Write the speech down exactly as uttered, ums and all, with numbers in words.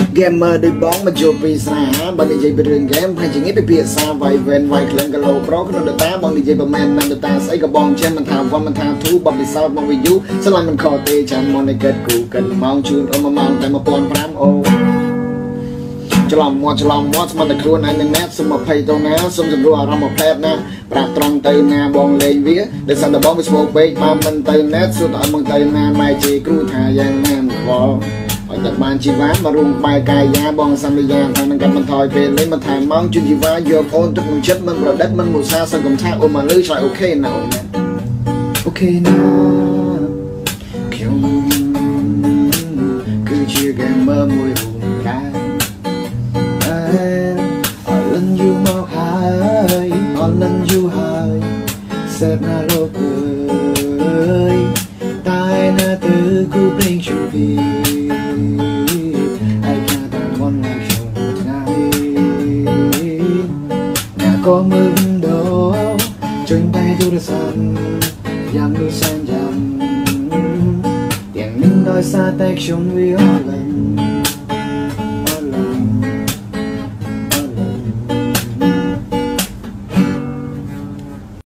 gamer ដូចបងមកជួបពីស្នេហាបើនិយាយពីរឿង game ហើយជាងនេះពីភាសាវាយវែនវាយក្លិនគីឡូប្រូក្នុង data បងនិយាយប្រមាណនឹង data ស្អីក៏បងចេះមិនថាវត្តមិនថាធូបបិសោតមក view ស្លាញ់មិនខកទេចាំមកនៃកិតគូកិនម៉ោងជូនអូនមួយម៉ោងតែ một nghìn năm trăm អូច្រឡំមាត់ច្រឡំមាត់ស្មានតែខ្លួនឯងនឹងណាសុំអភ័យទៅណាសុំសម្រួលអារម្មណ៍មកផ្លែតណាប្រាប់ត្រង់ទៅណាបងលេងវាដែលសិនតែបងវាស្មោកពេកមកមិនទៅណាសួរតើឲ្យមកទៅណាម៉ែជេគ្រូថាយ៉ាងណាមិនខ្វល់ឲ្យតែបានជីវ៉ាមករួមបែកាយយ៉ាបងសន្យាថានឹងកាត់បន្ថយពេលលេងមិនថែមម៉ោងជួយជីវ៉ាយកអូនទឹកនឹងចិត្តមិនប្រឌិតមិនមុសាសង្គមថាអូនមកលឺឆ្លើយអូខេណាអូនណាអូខេណាខ្ញុំគឺជា gamer មួយរូបកាយអរលឹងយូរមកហើយអរលឹងយូរហើយសេពណាលោកអើយតែណាទៅគូភ្លេងជូពីហើយខាតែមន់ណាខ្ញុំថ្ងៃណាក៏មើលដោចុញតែទូរស័ព្ទយ៉ាងនោះសែនយ៉ាងទាំងនឹងដោយសារតែខ្ញុំវាអរលឹង